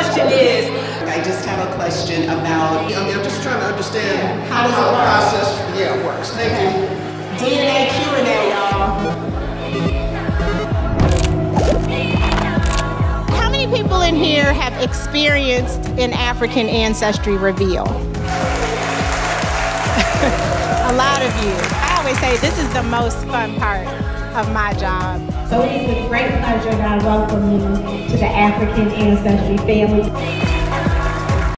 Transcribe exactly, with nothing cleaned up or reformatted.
question is, I just have a question about, I mean, I'm just trying to understand how the process yeah, works. Thank you. D N A Q and A, y'all. How many people in here have experienced an African Ancestry Reveal? A lot of you. I always say this is the most fun part of my job. So it is with great pleasure that I welcome you to the African Ancestry family.